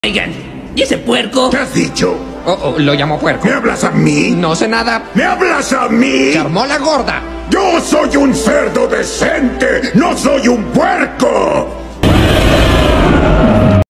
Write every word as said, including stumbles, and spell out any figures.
Oigan, ¿y ese puerco? ¿Qué has dicho? Oh, oh, lo llamó puerco. ¿Me hablas a mí? No sé nada. ¿Me hablas a mí? Se armó la gorda. Yo soy un cerdo decente, no soy un puerco.